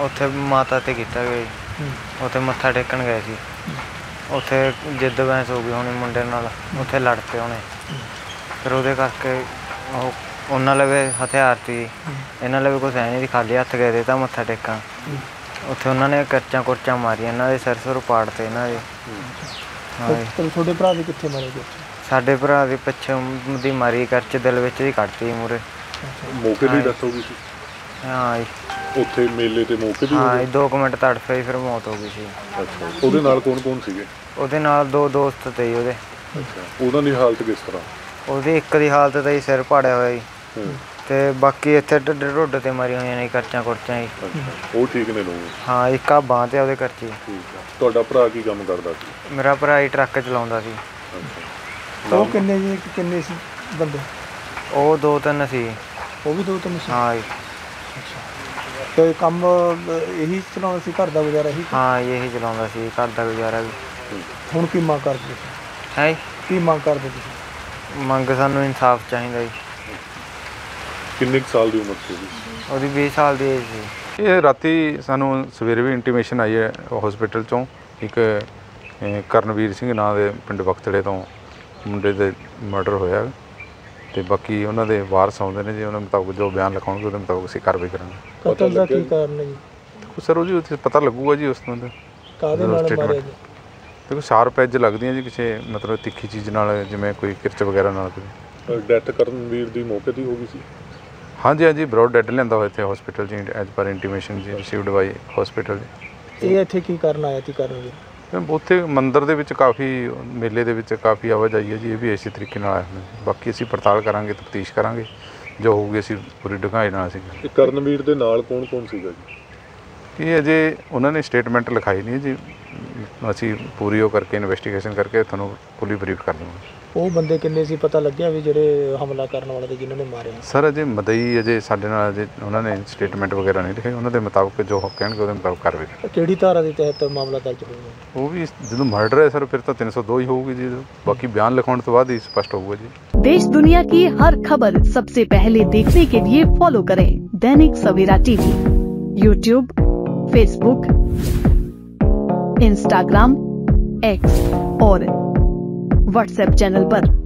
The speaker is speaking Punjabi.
ਉੱਥੇ ਮਾਤਾ 'ਤੇ ਕੀਤਾ ਗਿਆ ਜੀ। ਉੱਥੇ ਮੱਥਾ ਟੇਕਣ ਗਏ ਸੀ, ਉੱਥੇ ਜਿੱਦ ਬਹਿਸ ਹੋ ਗਈ ਹੋਣੀ ਮੁੰਡੇ ਨਾਲ, ਉੱਥੇ ਲੜ ਪਏ ਹੋਣੇ। ਫਿਰ ਉਹਦੇ ਕਰਕੇ ਉਹਨਾਂ ਲਵੇ ਹਥਿਆਰ ਸੀ, ਇਹਨਾਂ ਲਵੇ ਕੁਛ ਹੈ ਨਹੀਂ ਸੀ, ਖਾਲੀ ਹੱਥ ਗਏ ਤੇ ਤਾਂ ਮੱਥਾ ਟੇਕਣ। ਉੱਥੇ ਉਹਨਾਂ ਨੇ ਕਰਚਾਂ ਕੁਰਚਾਂ ਮਾਰੀਆਂ, ਇਹਨਾਂ ਦੇ ਸਿਰ ਸੁਰ ਪਾੜ ਤੇ ਇਹਨਾਂ ਦੇ। ਤੁਹਾਡੇ ਭਰਾ ਦੇ ਕਿੱਥੇ ਮਾਰੇ ਗਏ? ਸਾਡੇ ਭਰਾ ਦੀ ਪਿੱਛੇ ਦੀ ਮਾਰੀ, ਕਰਚ ਦਿਲ ਵਿੱਚ ਦੀ ਕੱਢਤੀ ਮੂਹਰੇ। ਮੌਕੇ ਦੀ ਡੈਥ ਹੋ ਗਈ ਸੀ? ਹਾਂ ਜੀ, ਉੱਥੇ ਮੇਲੇ ਤੇ ਮੌਕੇ ਦੀ? ਹਾਂ ਜੀ, 2 ਮਿੰਟ ਤੜਫੇ ਫਿਰ ਮੌਤ ਹੋ ਗਈ ਸੀ। ਅੱਛਾ, ਉਹਦੇ ਨਾਲ ਕੌਣ ਕੌਣ ਸੀਗੇ? ਉਹਦੇ ਨਾਲ 2 ਦੋਸਤ ਤੇ ਜੀ ਉਹਦੇ। ਅੱਛਾ, ਉਹਨਾਂ ਦੀ ਹਾਲਤ ਕਿਸ ਤਰ੍ਹਾਂ? ਉਹਦੀ ਇੱਕ ਦੀ ਹਾਲਤ ਤਾਂ ਜੀ ਸਿਰ ਪਾੜਿਆ ਹੋਇਆ ਜੀ, ਤੇ ਬਾਕੀ ਇੱਥੇ ਢਿੱਡ ਤੇ ਮਾਰੀਆਂ ਹੋਈਆਂ ਨੇ ਕਰਚਾਂ ਕੁਰਚਾਂ ਜੀ। ਉਹ ਠੀਕ ਨੇ ਲੋਕ? ਹਾਂ, ਇੱਕ ਆ ਬਾਂਹ ਤੇ ਉਹਦੇ ਕਰਚੀ। ਠੀਕ ਆ। ਤੁਹਾਡਾ ਭਰਾ ਕੀ ਕੰਮ ਕਰਦਾ ਸੀ? ਮੇਰਾ ਭਰਾ ਹੀ ਟਰੱਕ ਚਲਾਉਂਦਾ ਸੀ। ਉਹ ਕਿੰਨੇ ਸੀ ਬੰਦੇ? ਉਹ 2-3 ਸੀ। ਉਹ ਵੀ 2-3 ਸੀ? ਹਾਂ ਜੀ। ਅੱਛਾ, ਤੇ ਕੰਮ ਇਹੀ ਚਲਾਉਂਦਾ ਸੀ, ਘਰ ਦਾ ਗੁਜ਼ਾਰਾ ਇਹੀ? ਹਾਂ, ਇਹੀ ਚਲਾਉਂਦਾ ਸੀ, ਘਰ ਦਾ ਗੁਜ਼ਾਰਾ ਵੀ। ਹੁਣ ਕੀ ਮੰਗ ਕਰਦੇ ਤੁਸੀਂ? ਹੈ ਕੀ ਮੰਗ ਕਰਦੇ ਤੁਸੀਂ? ਮੰਗ ਸਾਨੂੰ ਇਨਸਾਫ ਚਾਹੀਦਾ ਜੀ। ਕਿੰਨੇ ਕੁ ਸਾਲ ਦੀ ਉਮਰ ਸੀ ਉਹਦੀ? ਉਹਦੀ 20 ਸਾਲ ਦੀ ਏਜ ਸੀ। ਇਹ ਰਾਤੀ ਸਾਨੂੰ ਸਵੇਰੇ ਵੀ ਇੰਟੀਮੇਸ਼ਨ ਆਈ ਹੈ ਹਸਪੀਟਲ 'ਚੋਂ, ਇੱਕ ਕਰਨਵੀਰ ਸਿੰਘ ਨਾਂ ਦੇ ਪਿੰਡ ਬਖਤੜੇ ਤੋਂ ਮੁੰਡੇ ਦੇ ਮਰਡਰ ਹੋਇਆ, ਅਤੇ ਬਾਕੀ ਉਹਨਾਂ ਦੇ ਵਾਰਸ ਆਉਂਦੇ ਨੇ ਜੀ, ਉਹਨਾਂ ਮੁਤਾਬਕ ਜੋ ਬਿਆਨ ਲਿਖਾਉਣਗੇ ਉਹਦੇ ਮੁਤਾਬਕ ਅਸੀਂ ਕਾਰਵਾਈ ਕਰਾਂਗੇ। ਕਤਲ ਦਾ ਕੀ ਕਾਰਨ ਹੈ ਜੀ? ਸਰ ਉਹ ਜੀ ਉੱਥੇ ਪਤਾ ਲੱਗੂਗਾ ਜੀ ਉਸ ਤੋਂ। ਕਾਹਦੇ ਨਾਲ ਮਾਰਿਆ ਜੀ? ਦੇਖੋ ਸ਼ਾਰਪ ਐਜ ਲੱਗਦੀਆਂ ਜੀ, ਕਿਸੇ ਮਤਲਬ ਤਿੱਖੀ ਚੀਜ਼ ਨਾਲ, ਜਿਵੇਂ ਕੋਈ ਕਿਰਚ ਵਗੈਰਾ ਨਾਲ। ਡੈਥ ਕਰਨਵੀਰ ਦੀ ਮੌਕੇ ਦੀ ਹੋ ਗਈ ਸੀ? ਹਾਂਜੀ ਹਾਂਜੀ, ਬਰੋਡ ਡੈਡ ਲਿਆਂਦਾ ਹੋਇਆ ਇੱਥੇ ਹਸਪੀਟਲ 'ਚ ਐਜ ਪਰ ਇੰਟੀਮੇਸ਼ਨ ਜੀ ਰਿਸੀਵਡ ਬਾਈ ਹਸਪੀਟਲ। ਇਹ ਇੱਥੇ ਕੀ ਕਰਨ ਆਇਆ ਸੀ ਕਰਨਵੀਰ? ਉੱਥੇ ਮੰਦਿਰ ਦੇ ਵਿੱਚ ਕਾਫੀ, ਮੇਲੇ ਦੇ ਵਿੱਚ ਕਾਫੀ ਆਵਾਜਾਈ ਹੈ ਜੀ, ਇਹ ਵੀ ਇਸੇ ਤਰੀਕੇ ਨਾਲ ਆਇਆ ਹੋਇਆ। ਬਾਕੀ ਅਸੀਂ ਪੜਤਾਲ ਕਰਾਂਗੇ, ਤਫਤੀਸ਼ ਕਰਾਂਗੇ, ਜੋ ਹੋਊਗੀ ਅਸੀਂ ਪੂਰੀ ਡੂੰਘਾਈ ਨਾਲ ਅਸੀਂ। ਕਰਨਵੀਰ ਦੇ ਨਾਲ ਕੌਣ ਕੌਣ ਸੀਗਾ ਜੀ? ਇਹ ਅਜੇ ਉਹਨਾਂ ਨੇ ਸਟੇਟਮੈਂਟ ਲਿਖਾਈ ਨਹੀਂ ਜੀ, ਅਸੀਂ ਪੂਰੀ ਉਹ ਕਰਕੇ ਇਨਵੈਸਟੀਗੇਸ਼ਨ ਕਰਕੇ ਤੁਹਾਨੂੰ ਫੁੱਲੀ ਬਰੀਫ ਕਰ ਦੇਵਾਂਗੇ। ਉਹ ਬੰਦੇ ਕਿੰਨੇ ਸੀ, ਪਤਾ ਲੱਗਿਆ ਵੀ ਜਿਹੜੇ ਹਮਲਾ ਕਰਨ ਵਾਲੇ ਤੇ ਜਿਨ੍ਹਾਂ ਨੇ ਮਾਰਿਆ? ਸਰ ਅਜੇ ਮਦਈ ਅਜੇ ਸਾਡੇ ਨਾਲ ਅਜੇ ਉਹਨਾਂ ਨੇ ਸਟੇਟਮੈਂਟ ਵਗੈਰਾ ਨਹੀਂ ਲਿਖੇ, ਉਹਨਾਂ ਦੇ ਮੁਤਾਬਕ ਜੋ ਕਹਿਣਗੇ ਉਹਦੇ ਮੁਤਾਬਕ ਕਾਰਵਾਈ। ਕਿਹੜੀ ਧਾਰਾ ਦੇ ਤਹਿਤ ਮਾਮਲਾ ਦਰਜ ਹੋਇਆ? ਉਹ ਵੀ ਜਦੋਂ ਮਰਡਰ ਹੈ ਸਰ, ਫਿਰ ਤਾਂ 302 ਹੀ ਹੋਊਗੀ ਜੀ, ਬਾਕੀ ਬਿਆਨ ਲਿਖਾਉਣ ਤੋਂ ਬਾਅਦ ਹੀ स्पष्ट होगा जी। देश दुनिया की हर खबर सबसे पहले देखने के लिए फॉलो करें Dainik Savera TV, YouTube, Facebook, Instagram, X और व्हाट्सएप चैनल पर।